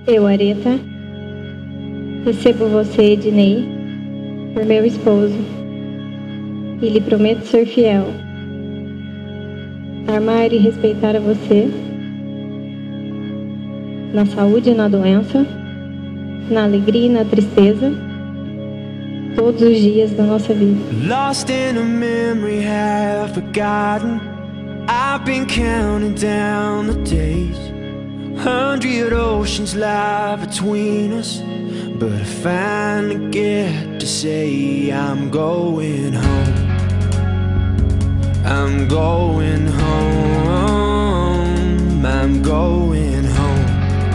Eu, Areta, recebo você, Ednei, por meu esposo, e lhe prometo ser fiel, amar e respeitar a você, na saúde e na doença, na alegria e na tristeza, todos os dias da nossa vida. Lost in a memory, half forgotten, I've been counting down the days. 100 oceans lie between us, but I finally get to say I'm going home. I'm going home. I'm going home.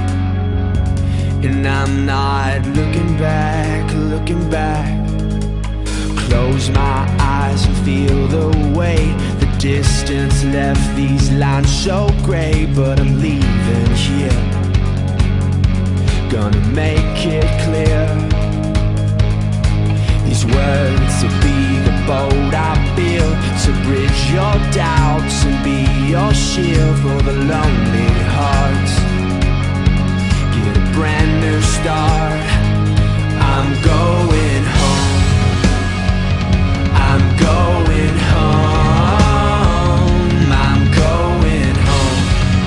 And I'm not looking back, looking back. Close my eyes and feel the weight. The distance left these lines so gray, but I'm leaving here. Gonna make it clear. These words will be the boat I build to bridge your doubts and be your shield for the lonely hearts. Get a brand new start. I'm going home. I'm going home. I'm going home.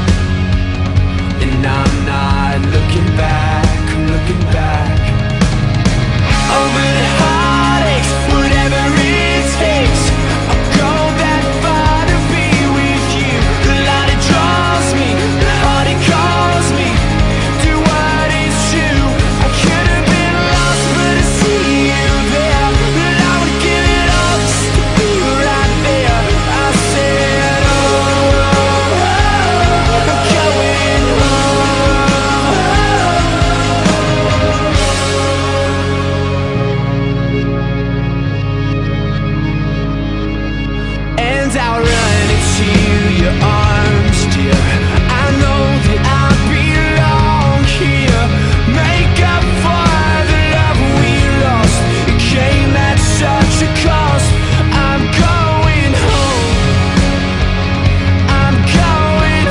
And I'm not looking back, looking back. Over the heartaches, whatever it takes, I'll go that far to be with you. The light it draws me, the heart it calls me. Do what is true. I could have been lost, but I see you there. And I would give it all just to be right there. I said, oh, I'm going and I'll run into your arms, dear. I know that I belong here. Make up for the love we lost. It came at such a cost. I'm going home. I'm going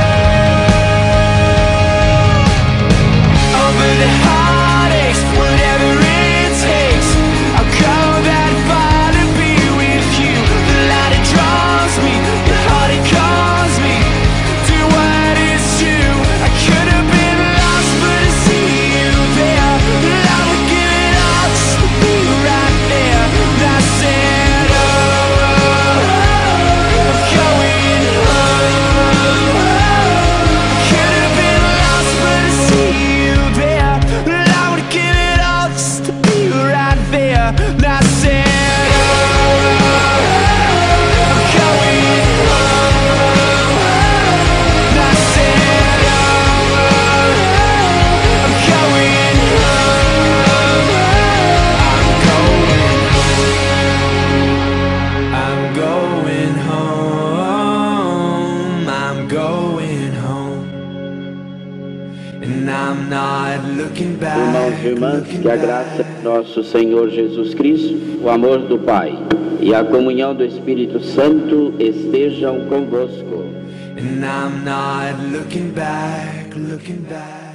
home. Over the heartaches, whatever it takes, I'll go that far to be with you. The light it draws me, the heart it calls me. Do what is true. I could have been lost, but I see you there. And I would give it all just to be right there. And I said, oh, I'm going home. I could have been lost, but I see you there. And I would give it all just to be right there. And I said, oh, I'm going home. And I said, oh, I'm going home. I'm going home. I'm going home. And I'm not looking back. Irmãos e irmãs, que a graça de nosso Senhor Jesus Cristo, o amor do Pai e a comunhão do Espírito Santo estejam convosco. And I'm not looking back, looking back.